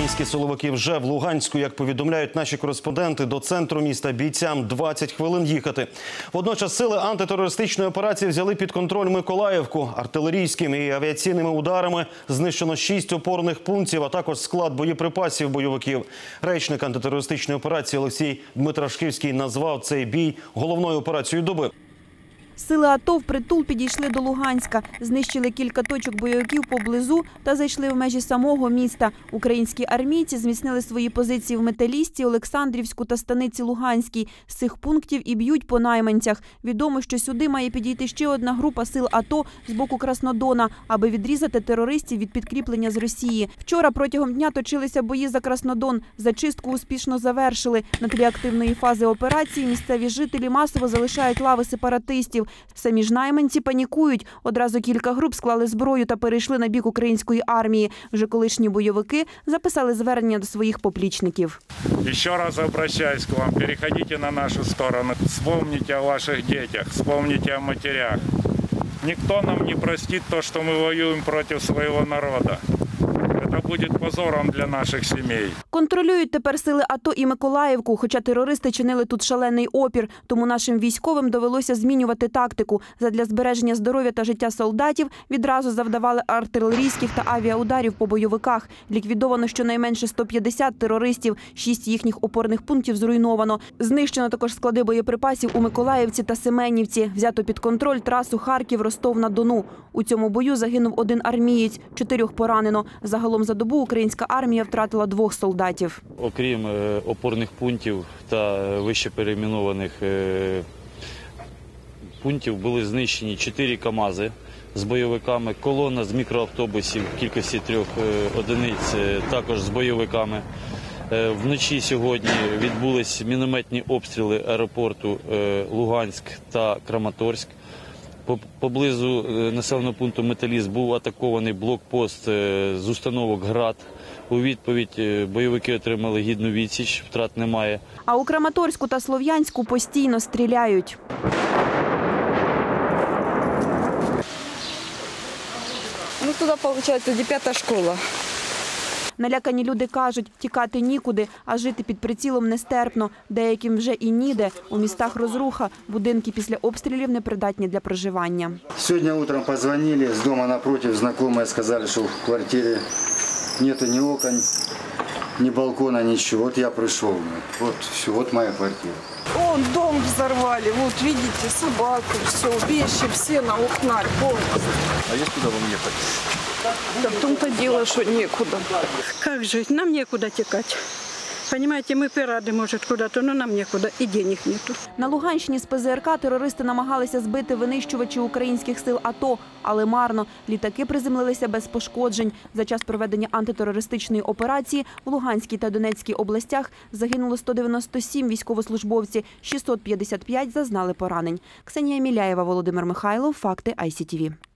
Українські силовики вже в Луганську. Як повідомляють наші кореспонденти, до центру міста бійцям 20 хвилин їхати. Водночас сили антитерористичної операції взяли під контроль Миколаївку. Артилерійськими і авіаційними ударами знищено 6 опорних пунктів, а також склад боєприпасів бойовиків. Речник антитерористичної операції Олексій Дмитрашківський назвав цей бій головною операцією доби. Сили АТО впритул підійшли до Луганська, знищили кілька точок бойовиків поблизу та зайшли в межі самого міста. Українські армійці зміцнили свої позиції в Металісті, Олександрівську та Станиці Луганській. З цих пунктів і б'ють по найманцях. Відомо, що сюди має підійти ще одна група сил АТО з боку Краснодона, аби відрізати терористів від підкріплення з Росії. Вчора протягом дня точилися бої за Краснодон. Зачистку успішно завершили. На тлі активної фази операції місцеві жителі масово залишають лави сепаратистів. Самі ж найманці панікують. Одразу кілька груп склали зброю та перейшли на бік української армії. Вже колишні бойовики записали звернення до своїх поплічників. Ще раз звертаюся до вас. Переходіть на нашу сторону. Вспомніть о ваших дітях, вспомніть о матерях. Ніхто нам не простить те, що ми воюємо проти свого народу. Це буде позором для наших сімей. Контролюють тепер сили АТО і Миколаївку, хоча терористи чинили тут шалений опір. Тому нашим військовим довелося змінювати тактику. Задля збереження здоров'я та життя солдатів відразу завдавали артилерійських та авіаударів по бойовиках. Ліквідовано щонайменше 150 терористів, 6 їхніх опорних пунктів зруйновано. Знищено також склади боєприпасів у Миколаївці та Семенівці. Взято під контроль трасу Харків-Ростов-на-Дону. У цьому бою загинув 1 армієць, 4 поранено. Загалом за добу українська армія втратила 2 солдатів. Окрім опорних пунктів та вище перейменованих пунктів були знищені 4 КАМАЗи з бойовиками, колона з мікроавтобусів в кількості 3 одиниць також з бойовиками. Вночі сьогодні відбулись мінометні обстріли аеропорту Луганськ та Краматорськ. Поблизу населеного пункту Металіст був атакований блокпост з установок «Град». У відповідь бойовики отримали гідну відсіч, втрат немає. А у Краматорську та Слов'янську постійно стріляють. Ну, туди, виходить, тоді 5-та школа. Налякані люди кажуть, тікати нікуди, а жити під прицілом нестерпно. Деяким вже і ніде. У містах розруха, будинки після обстрілів непридатні для проживання. Сьогодні утром подзвонили, з дому напротив знайомі сказали, що в квартирі нету ні окон, ні балкона, нічого. От я прийшов. Вот все, вот моя квартира. Вон дом взорвали, вот видите, собаку, все, вещи все на окнах полностью. А есть куда вам ехать? Да в том-то дело, что некуда. Как жить? Нам некуда текать. Понимаете, мы рады, может, куда-то, но нам некуда и денег нету. На Луганщині з ПЗРК терористи намагалися збити винищувачі українських сил АТО, але марно. Літаки приземлилися без пошкоджень. За час проведення антитерористичної операції в Луганській та Донецькій областях загинуло 197 військовослужбовців, 655 зазнали поранень. Ксенія Міляєва, Володимир Михайлов, Факти ICTV.